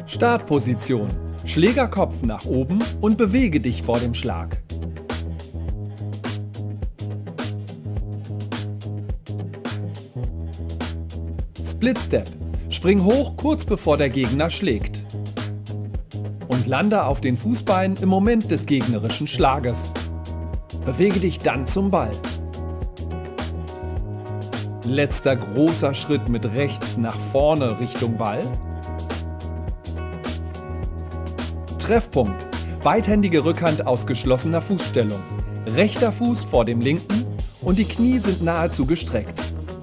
Startposition. Schlägerkopf nach oben und bewege dich vor dem Schlag. Split Step. Spring hoch kurz bevor der Gegner schlägt. Und lande auf den Fußbeinen im Moment des gegnerischen Schlages. Bewege dich dann zum Ball. Letzter großer Schritt mit rechts nach vorne Richtung Ball. Treffpunkt. Beidhändige Rückhand aus geschlossener Fußstellung. Rechter Fuß vor dem linken und die Knie sind nahezu gestreckt.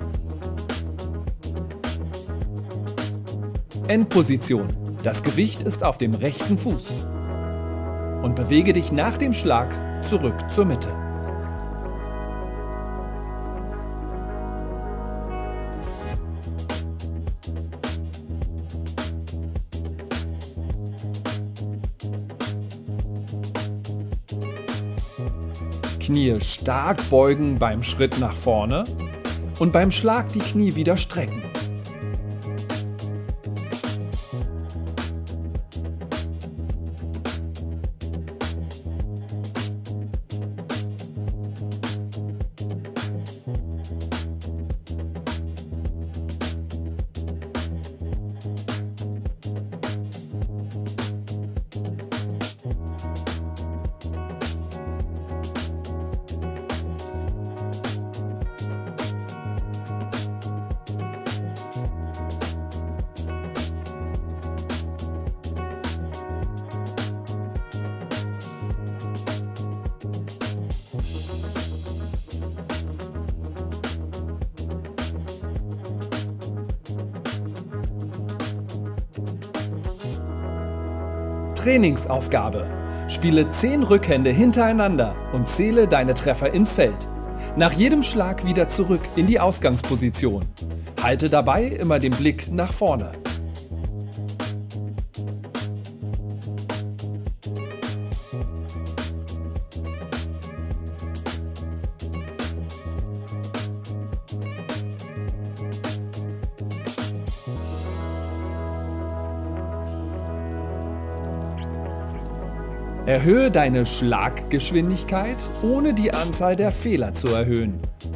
Endposition. Das Gewicht ist auf dem rechten Fuß. Und bewege dich nach dem Schlag zurück zur Mitte. Knie stark beugen beim Schritt nach vorne und beim Schlag die Knie wieder strecken. Trainingsaufgabe. Spiele 10 Rückhände hintereinander und zähle deine Treffer ins Feld. Nach jedem Schlag wieder zurück in die Ausgangsposition. Halte dabei immer den Blick nach vorne. Erhöhe deine Schlaggeschwindigkeit, ohne die Anzahl der Fehler zu erhöhen.